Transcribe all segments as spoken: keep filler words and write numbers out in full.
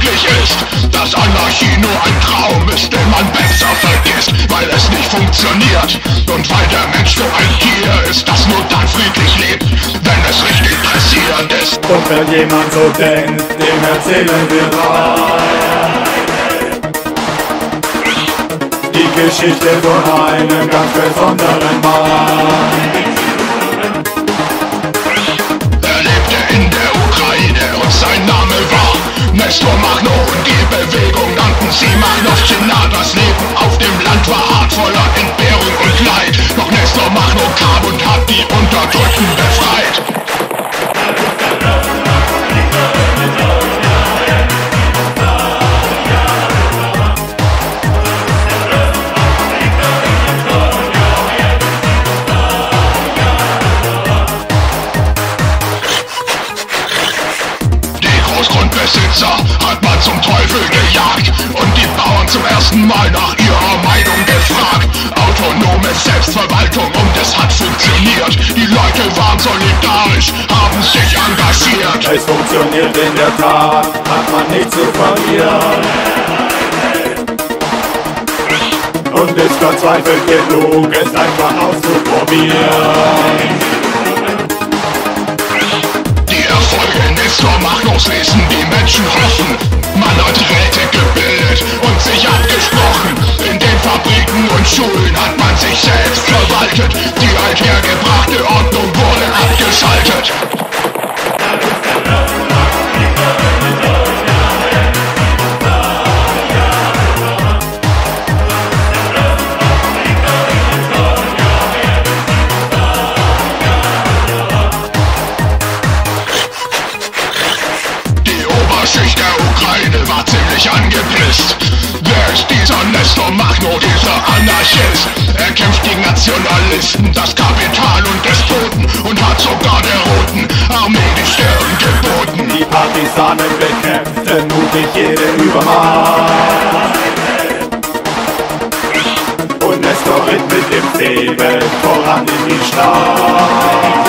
eigentlich ist, dass Anarchie nur ein Traum ist, den man besser vergisst, weil es nicht funktioniert und weil der Mensch so ein Tier ist, das nur dann friedlich lebt, wenn es richtig pressiert ist. Und wenn jemand so denkt, dem erzählen wir rein die Geschichte von einem ganz besonderen Mann. Er lebte in der Ukraine und sein Name war Nestor Makhno und die Bewegung nannten sie Makhnovtschina. Das Leben auf dem Land war hart, voller Entbehrung und Leid. Doch Nestor Makhno kam und hat die Unterdrückten befreit. Grundbesitzer hat man zum Teufel gejagt und die Bauern zum ersten Mal nach ihrer Meinung gefragt. Autonome Selbstverwaltung und es hat funktioniert. Die Leute waren solidarisch, haben sich engagiert. Es funktioniert in der Tat, hat man nichts zu verlieren. Und ist verzweifelt genug, es einfach auszuprobieren. Nestor Makhnos ließen die Menschen hoffen. Man hat Räte gebildet und sich abgesprochen. In den Fabriken und Schulen hat man sich selbst verwaltet. Die althergebrachte Ordnung wurde abgeschaltet. Schicht der Ukraine war ziemlich angepisst. Wer ist dieser Nestor Makhno, dieser Anarchist? Er kämpft gegen Nationalisten, das Kapital und Despoten und hat sogar der Roten Armee die Stirn geboten. Die Partisanen bekämpften mutig jede Übermacht und Nestor ritt mit dem Säbel voran in die Stadt.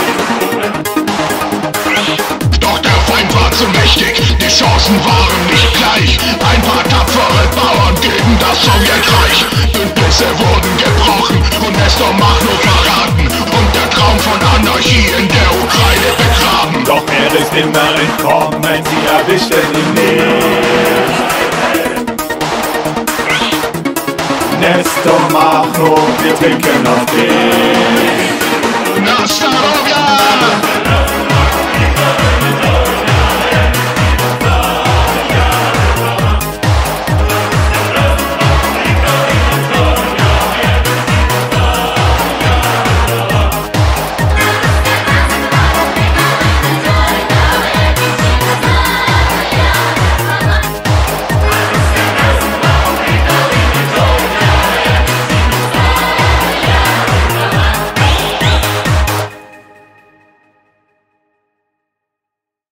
Zu mächtig, die Chancen waren nicht gleich. Ein paar tapfere Bauern gegen das Sowjetreich. Bündnisse wurden gebrochen und Nestor Makhno verraten und der Traum von Anarchie in der Ukraine begraben. Doch er ist immer entkommen, sie erwischten ihn nicht. Nestor Makhno, wir trinken auf dich. Na, Starovia!